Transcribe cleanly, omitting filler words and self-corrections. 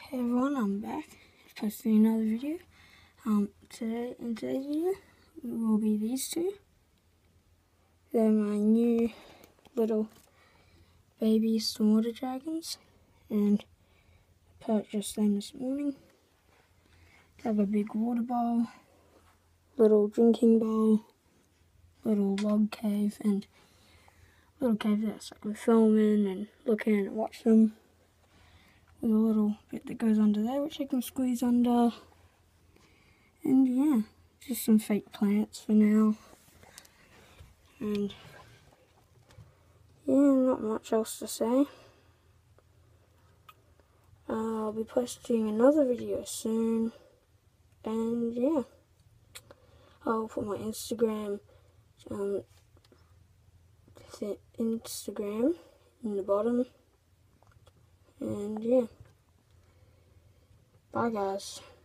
Hey everyone, I'm back posting another video. In today's video will be these two. They're my new little baby water dragons, and I purchased them this morning. They have a big water bowl, little drinking bowl, little log cave, and little cave that's like we film in and look in and watch them. With a little bit that goes under there, which I can squeeze under. And yeah, just some fake plants for now. And yeah, not much else to say. I'll be posting another video soon. And yeah, I'll put my Instagram in the bottom. And yeah, bye guys.